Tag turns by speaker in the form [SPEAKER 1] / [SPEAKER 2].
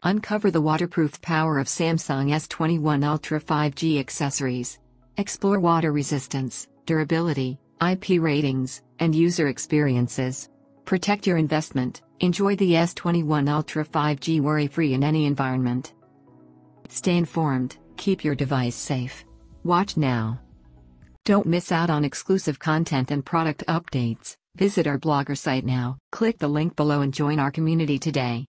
[SPEAKER 1] Uncover the waterproof power of Samsung S21 Ultra 5G accessories. Explore water resistance, durability, IP ratings, and user experiences. Protect your investment. Enjoy the S21 Ultra 5G worry-free in any environment. Stay informed, keep your device safe. Watch now. Don't miss out on exclusive content and product updates. Visit our blogger site now. Click the link below and join our community today.